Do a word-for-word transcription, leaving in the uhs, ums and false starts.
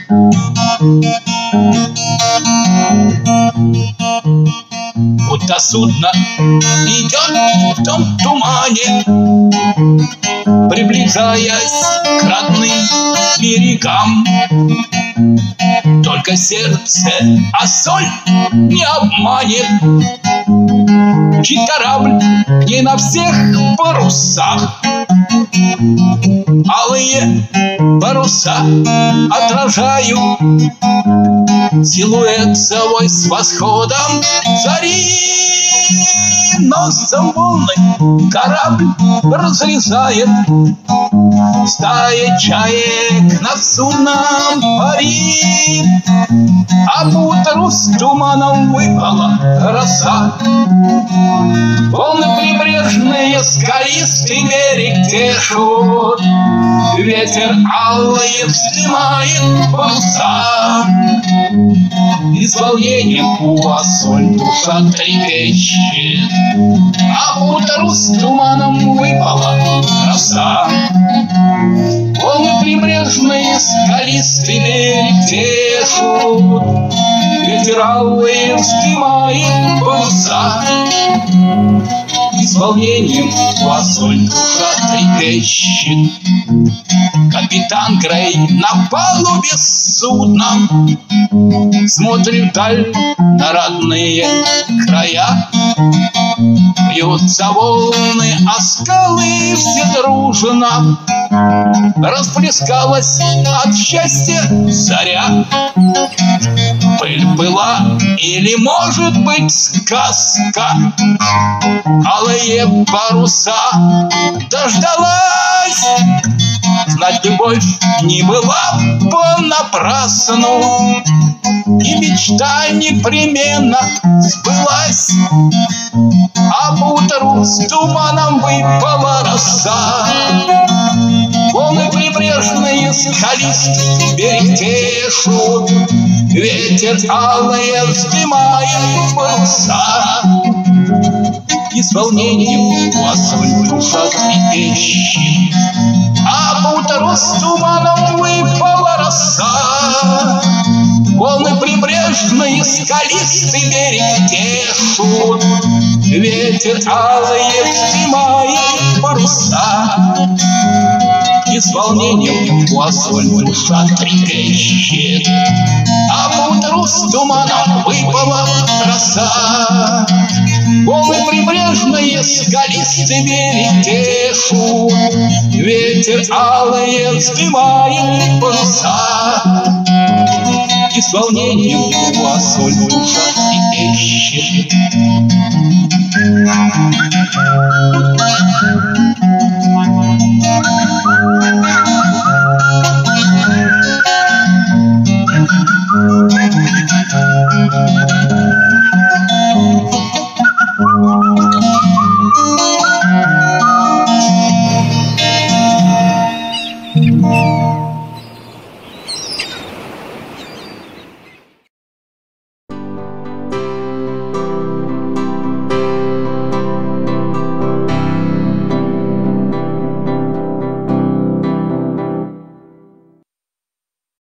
Будто судно идет в том тумане, приближаясь к родным берегам. Только сердце, а соль не обманет, чей корабль не на всех парусах. Алые паруса отражают силуэт свой с восходом зари. Носом волны корабль разрезает, стая чаек над судном парит, а по утру с туманом выпала роса. Волны прибрежные, скалистый берег тешут, ветер алые вздымает паруса. И с волнением у вас соль душа трепещет, а по утру с туманом выпала роса. Волны прибрежные, скалистый берег тешут, ветер алые вздымает паруса. И с волнением у вас соль душа трепещет. Капитан Грей на палубе судна смотрит вдаль на родные края. Бьются волны, а скалы все дружно. Расплескалась от счастья заря. Пыль была или, может быть, сказка. Алые паруса дождалась. Знать, любовь не была понапрасну, и мечта непременно сбылась. А по утру с туманом выпала роса. Волны прибрежные, скалистый берег тешут, ветер алые вздымает паруса. И с волнением у вас соль душа трепещет, а по утру с туманом выпала роса. Волны прибрежные, скалистый берег тешут, ветер алые вздымает паруса. И с волнением у вас соль душа трепещет, а по утру с туманом выпала роса. Волны прибрежные, скалистый берег тешут, ветер алые вздымает паруса. И с волнением у вас соль душа трепещет.